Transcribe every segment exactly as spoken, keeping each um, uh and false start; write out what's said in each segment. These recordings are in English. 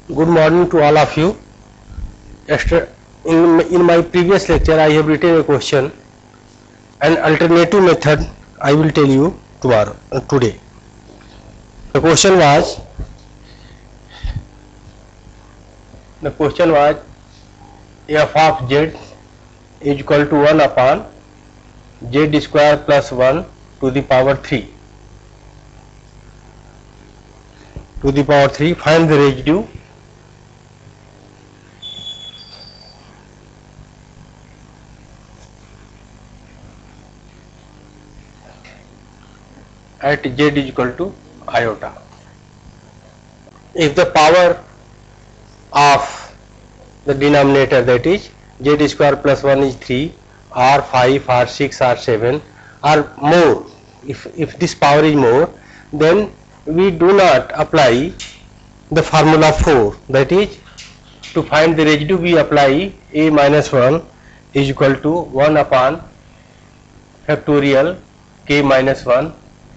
Good morning to all of you. In, in my previous lecture I have written a question. An alternative method I will tell you tomorrow, uh, today. The question was, the question was f of z is equal to one upon z square plus one to the power three. To the power three, find the residue at z is equal to iota. If the power of the denominator, that is z square plus one is three, or five, or six, or seven, or more, if, if this power is more, then we do not apply the formula four, that is to find the residue we apply a minus one is equal to one upon factorial k minus one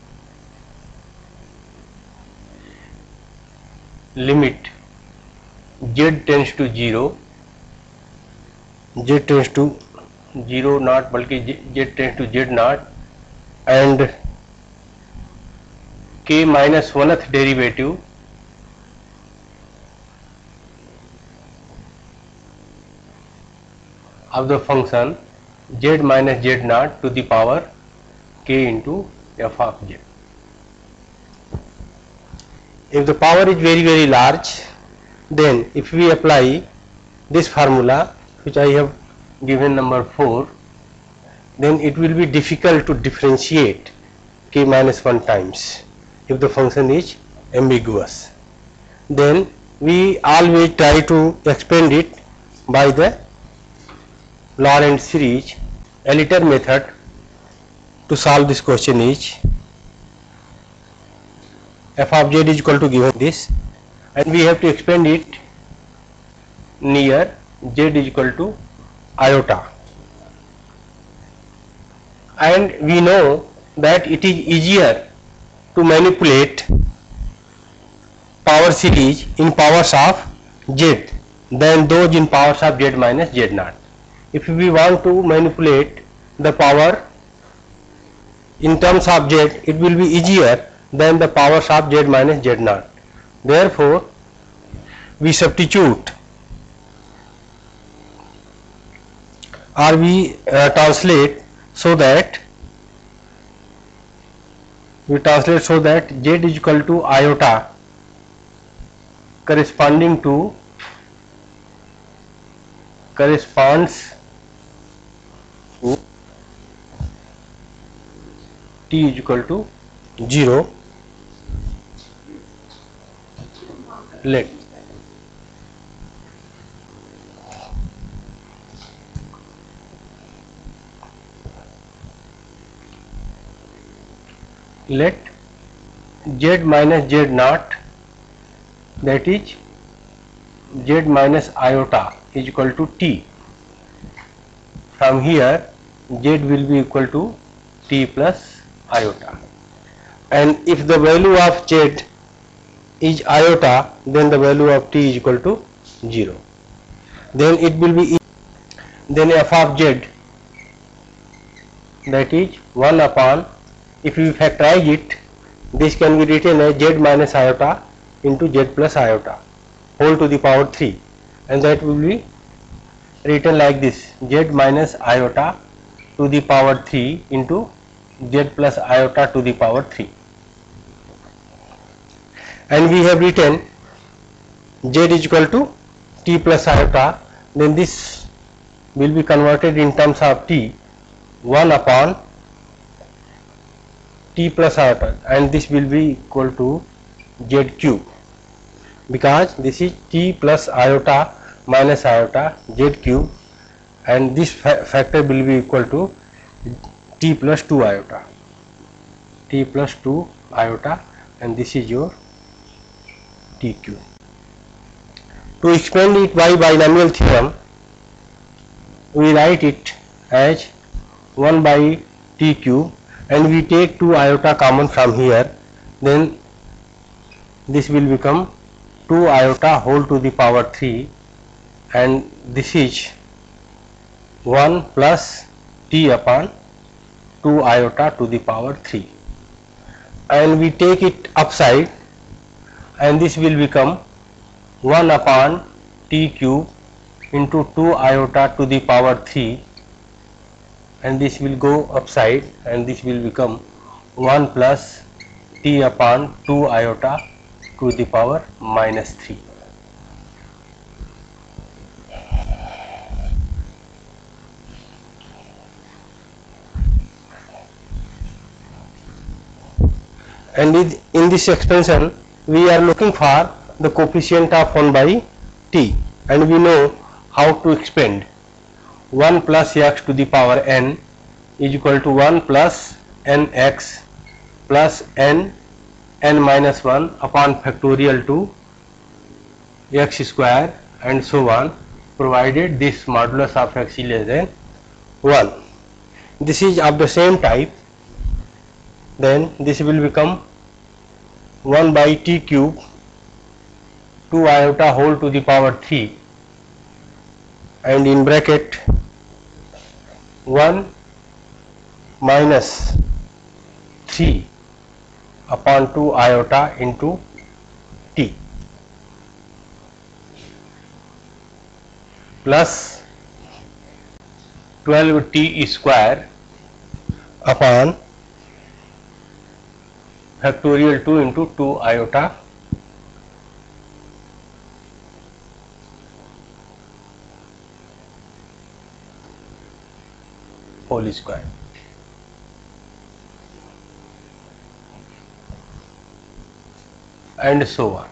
limit z tends to zero, z tends to zero not balki z tends to z naught, and k minus one-th derivative of the function z minus z naught to the power k into f of z. If the power is very very large, then if we apply this formula which I have given number four, then it will be difficult to differentiate k minus one times if the function is ambiguous. Then we always try to expand it by the Laurent series. A later method to solve this question is f of z is equal to given this, and we have to expand it near z is equal to iota, and we know that it is easier to manipulate power series in powers of z than those in powers of z minus z naught. If we want to manipulate the power in terms of z, it will be easier than the powers of z minus z naught. Therefore, we substitute or we uh, translate so that we translate so that z is equal to iota corresponding to corresponds to t is equal to zero. Let let z minus z naught, that is z minus iota, is equal to t. From here z will be equal to t plus iota, and if the value of z is iota, then the value of t is equal to zero. Then it will be, then f of z, that is one upon, if we factorize it, this can be written as z minus iota into z plus iota whole to the power three, and that will be written like this: z minus iota to the power three into z plus iota to the power three. And we have written z is equal to t plus iota, then this will be converted in terms of t, one upon t plus iota, and this will be equal to z cube, because this is t plus iota minus iota z cube, and this fa factor will be equal to t plus two iota, t plus two iota, and this is your t cube. To expand it by binomial theorem, we write it as one by t cube, and we take two iota common from here, then this will become two iota whole to the power three, and this is one plus t upon two iota to the power three, and we take it upside, and this will become one upon t cube into two iota to the power three, and this will go upside, and this will become one plus t upon two iota to the power minus three. And in this expansion we are looking for the coefficient of one by t, and we know how to expand. One plus x to the power n is equal to one plus nx plus n n minus one upon factorial to x square and so on, provided this modulus of x is less than one. This is of the same type, then this will become one by t cube two iota whole to the power three, and in bracket one minus three upon two iota into t plus twelve t square upon factorial two into two iota whole square. And so on,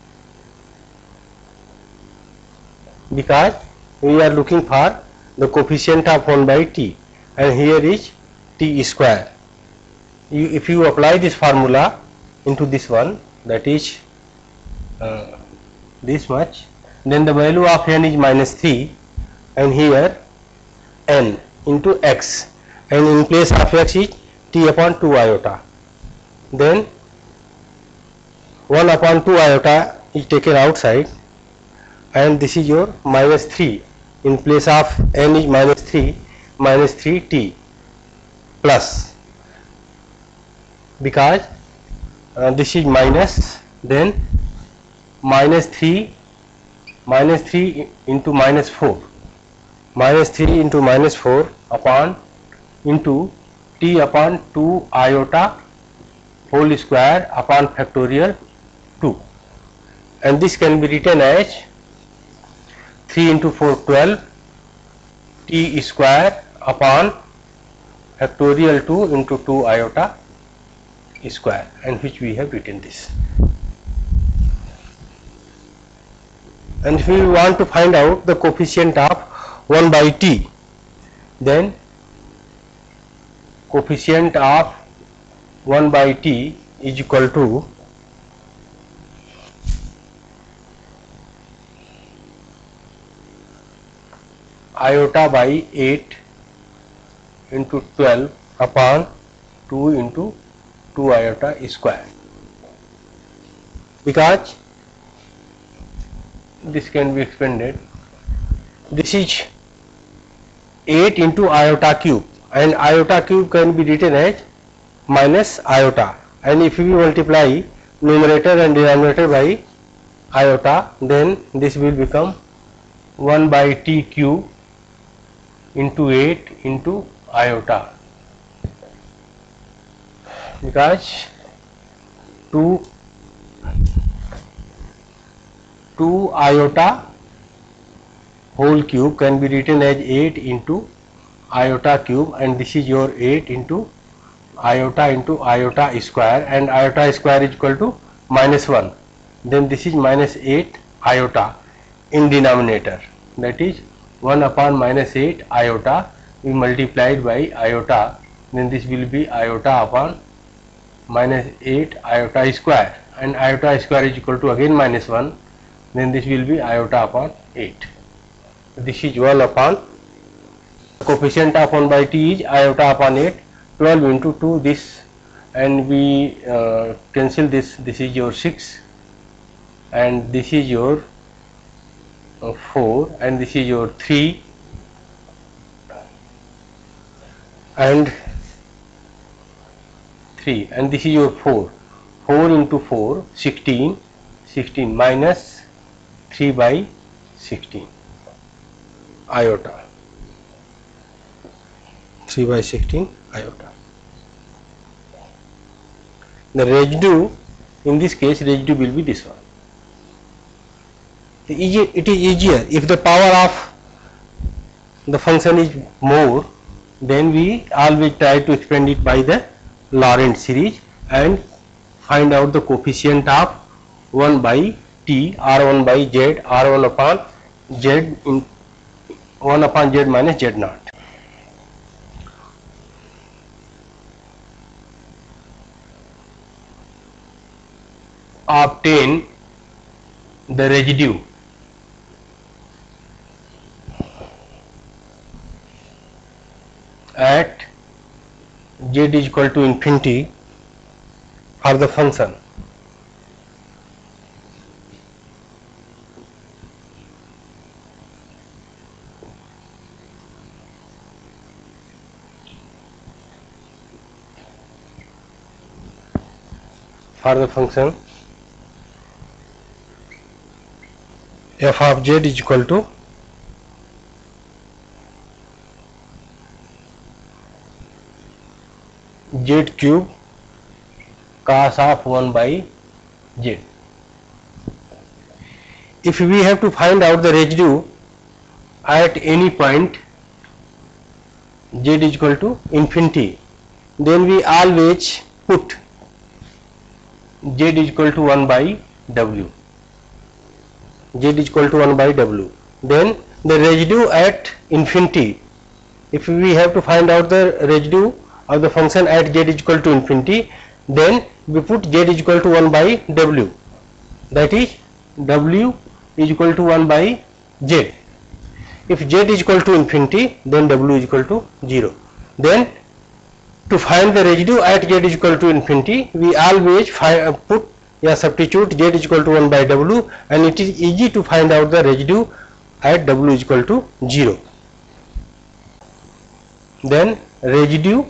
because we are looking for the coefficient of one by t, and here is t square. You, if you apply this formula into this one, that is uh, this much, then the value of n is minus three, and here n into x, and in place of x is t upon two iota, then one upon two iota is taken outside, and this is your minus three, in place of n is minus three, minus three t plus, because uh, this is minus, then minus three, minus three into minus four, minus three into minus four upon into t upon two iota whole square upon factorial two, and this can be written as three into four, twelve t square upon factorial two into two iota square, and which we have written this. And if we want to find out the coefficient of one by t, then coefficient of one by t is equal to iota by eight into twelve upon two into two iota square, because this can be expanded. This is eight into iota cube, and iota cube can be written as minus iota, and if we multiply numerator and denominator by iota, then this will become one by t cube into eight into iota, because two two iota whole cube can be written as eight into iota cube, and this is your eight into iota into iota square, and iota square is equal to minus one, then this is minus eight iota in denominator, that is one upon minus eight iota, we multiplied by iota, then this will be iota upon minus eight iota square, and iota square is equal to again minus one, then this will be iota upon eight. This is one upon, coefficient of one by t is iota upon eight, twelve into two this, and we uh, cancel this, this is your six, and this is your uh, four, and this is your three, and three, and this is your four. four into four, sixteen, sixteen minus three by sixteen iota, three by sixteen iota. The residue, in this case residue will be this one. It is easier if the power of the function is more, then we always try to expand it by the Laurent series and find out the coefficient of one by t, r one by z, r one upon z in one upon z minus z naught. Obtain the residue at z is equal to infinity for the function for the function f of z is equal to z cube cos of one by z. If we have to find out the residue at any point z is equal to infinity, then we always put z is equal to one by w. Z is equal to one by w. Then the residue at infinity, if we have to find out the residue of the function at z is equal to infinity, then we put z is equal to one by w, that is w is equal to one by z. If z is equal to infinity, then w is equal to zero. Then to find the residue at z is equal to infinity, we always find, put yeah, substitute z is equal to one by w, and it is easy to find out the residue at w is equal to zero. Then residue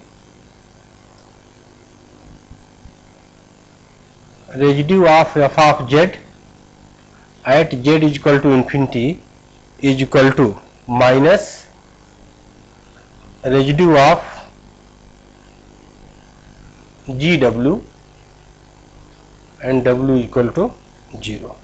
residue of f of z at z is equal to infinity is equal to minus residue of gw, and w equal to zero.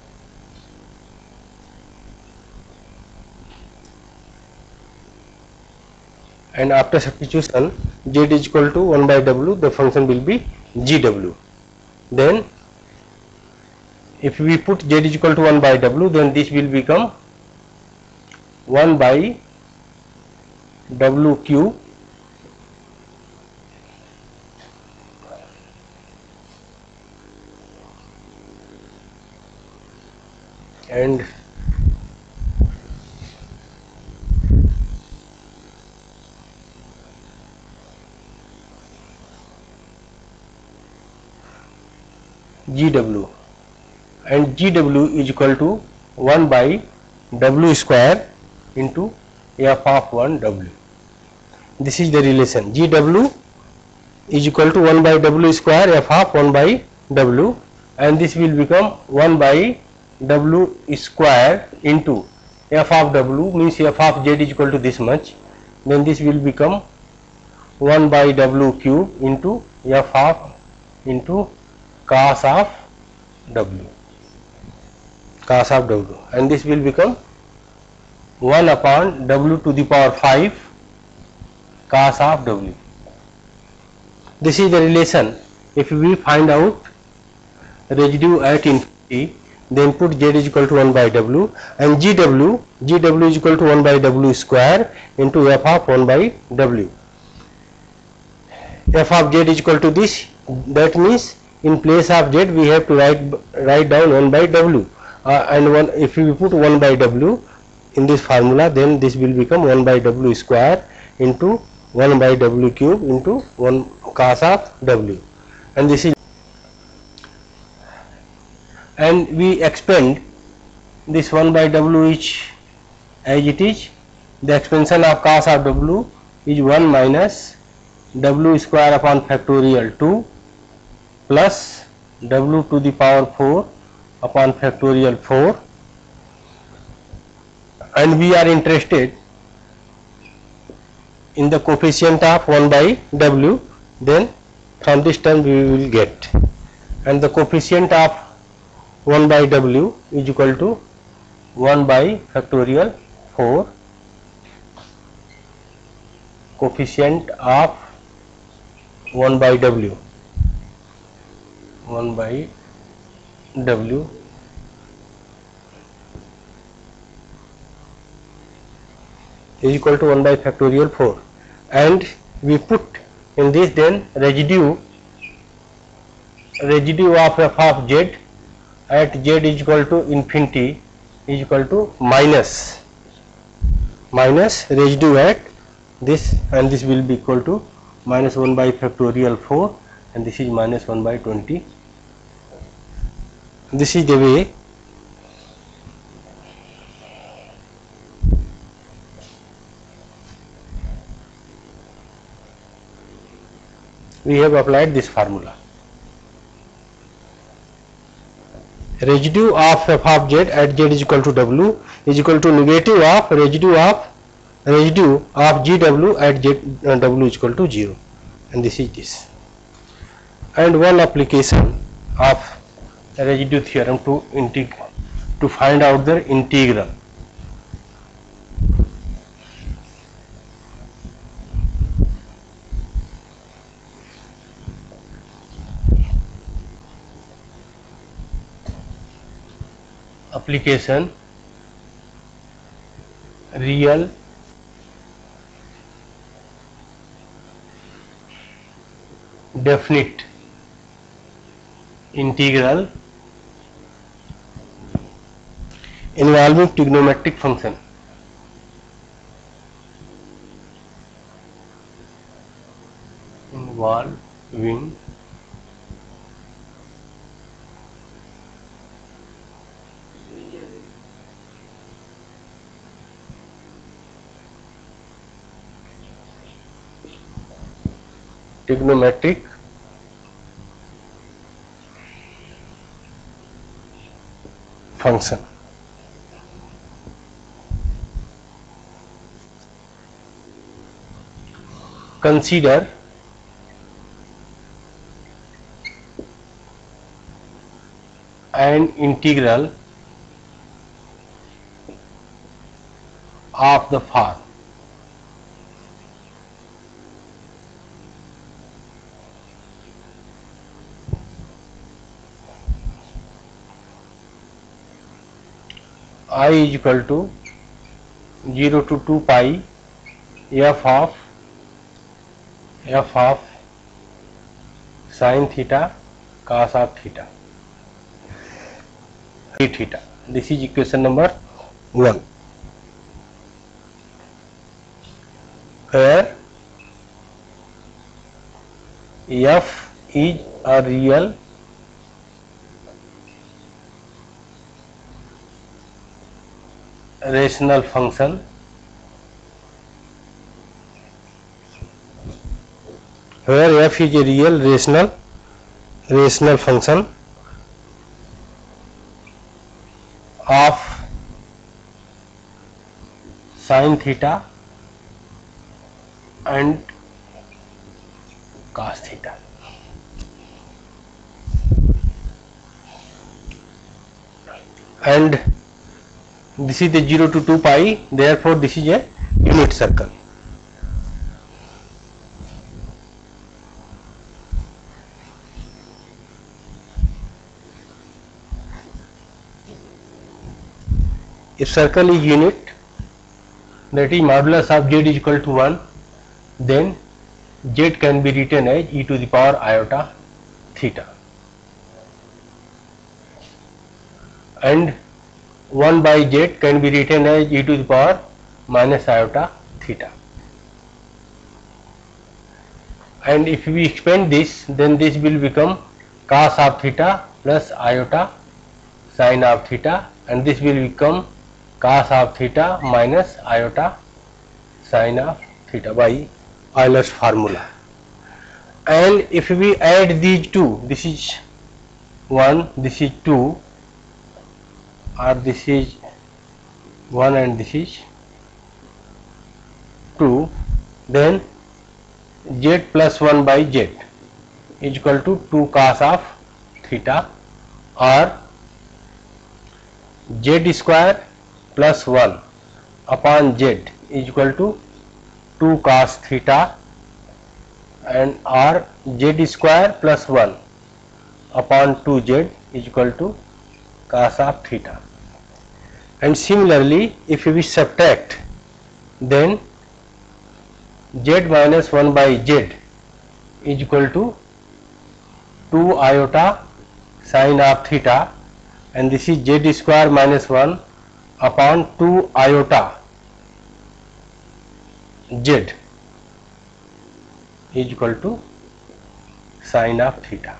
And after substitution z is equal to one by w, the function will be gw. Then if we put z is equal to one by w, then this will become one by w cube and gw, and gw is equal to one by w square into f of one w. This is the relation. Gw is equal to one by w square f of one by w, and this will become one by w square into f of w, means f of z is equal to this much. Then this will become one by w cube into f of into cos of w, cos of w, and this will become one upon w to the power five cos of w. This is the relation. If we find out residue at infinity, then put z is equal to one by w, and gw, gw is equal to one by w square into f of one by w. F of z is equal to this, that means in place of z we have to write write down one by w, uh, and one, if we put one by w in this formula, then this will become one by w square into one by w cube into one cos of w, and this is and we expand this one by W is as it is. The expansion of cos of W is one minus W square upon factorial two plus W to the power four upon factorial four, and we are interested in the coefficient of one by W. Then from this term we will get, and the coefficient of one by W is equal to one by factorial four, coefficient of one by W, one by W is equal to one by factorial four, and we put in this then residue residue of f of z at z is equal to infinity is equal to minus minus residue at this, and this will be equal to minus one by factorial four, and this is minus one by twenty. This is the way we have applied this formula. Residue of f of z at z is equal to W is equal to negative of residue of residue of G W at z uh, W is equal to zero, and this is this. And one application of residue theorem to integ to find out the integral. Application real definite integral involving trigonometric function. Involving trigonometric function. Consider an integral of the form I is equal to zero to two pi f of f of sin theta cos of theta theta. This is equation number one, where f is a real rational function where f is a real rational rational function of sin theta and cos theta. And this is the zero to two pi, therefore this is a unit circle. If circle is unit, that is modulus of z is equal to one, then z can be written as e to the power iota theta, and one by z can be written as e to the power minus iota theta. And if we expand this, then this will become cos of theta plus iota sine of theta, and this will become cos of theta minus iota sine of theta by Euler's formula. And if we add these two, this is one, this is two, or this is one and this is two, then z plus one by z is equal to two cos of theta, or z square plus one upon z is equal to two cos theta, and or z square plus one upon two z is equal to cos of theta. And similarly, if we subtract, then z minus one by z is equal to two iota sine of theta, and this is z square minus one upon two iota z is equal to sine of theta.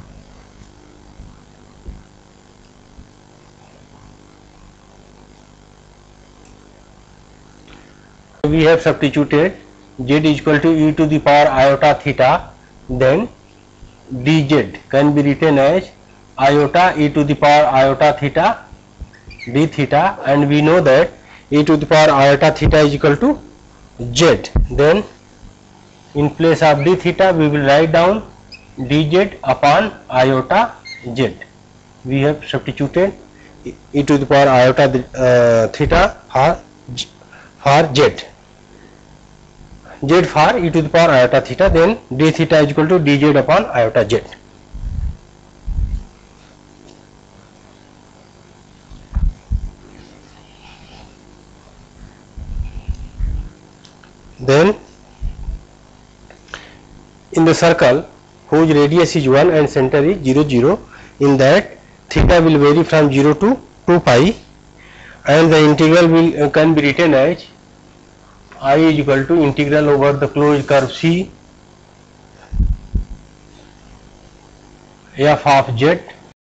We have substituted z is equal to e to the power iota theta, then dz can be written as iota e to the power iota theta d theta, and we know that e to the power iota theta is equal to z. Then in place of d theta we will write down dz upon iota z. We have substituted e to the power iota uh, theta for for z, z for e to the power iota theta, then d theta is equal to dz upon iota z. Then in the circle whose radius is one and center is zero zero, in that theta will vary from zero to two pi, and the integral will uh, can be written as I is equal to integral over the closed curve C f of z